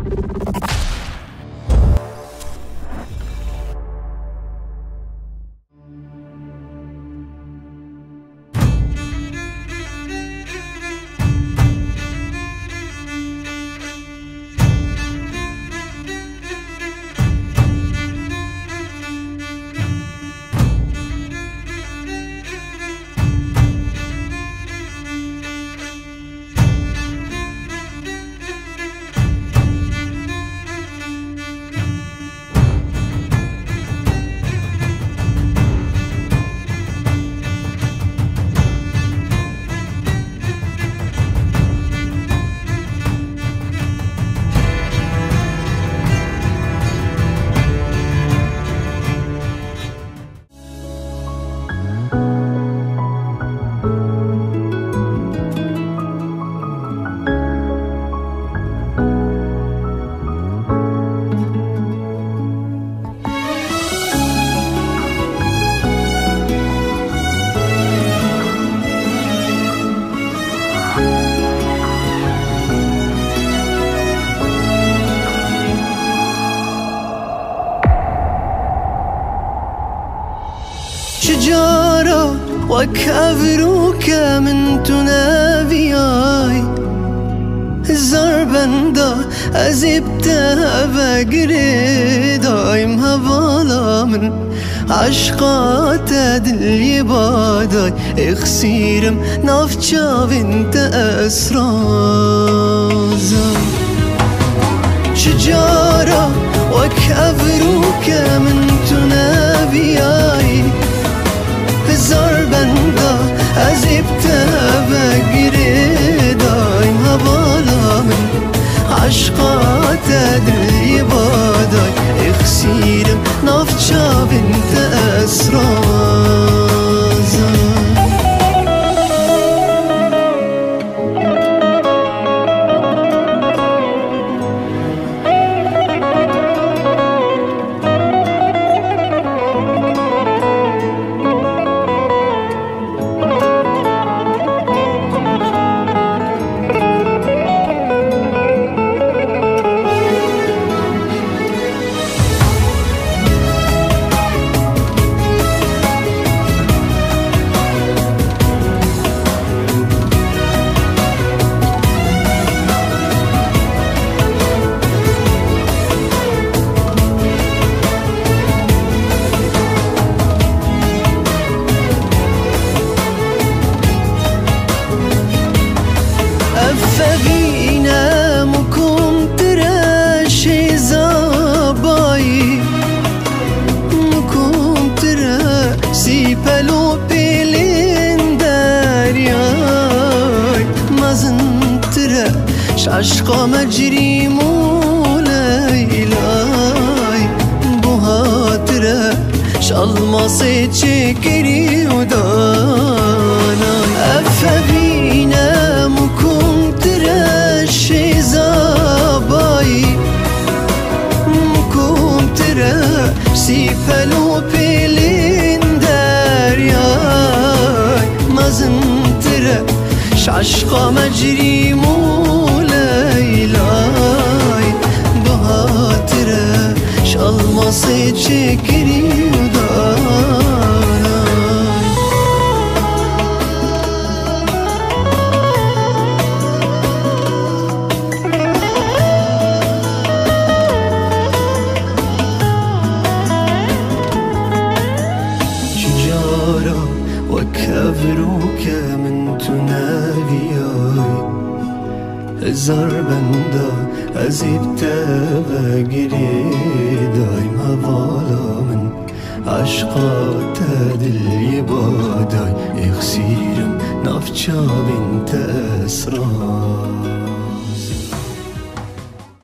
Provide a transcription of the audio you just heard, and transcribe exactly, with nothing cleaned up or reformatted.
شجارة وكافروك من تنافياي الزربندا أزبتها بقري دايم هبالا من عشقات دلي باداي اخسيرم نافچا بنت أسرازا شجارة وكافروك من تنافياي الزربندا أزبتها بقري دايم هبالا من عشقات دلي باداي اخسيرم نافچا بنت أسرازا فبينا مكم تراشي زاباي مكم تراشي بلو بيلين دارياي مازن تراش عشقا مجري مولايلاي بوها تراش الماصي تشكري ودانا أفبينا مكم تراشي زاباي مكم تراشي بلو بيلين دارياي مازن تراش عشقا مجري مولايلاي بها تراش الماصي تشكري ودانا وكافروك من تنافياي الزربندا أزبتها بقري دايم هبالا من عشقات دلي باداي اخسيرم نافچا بنت أسرار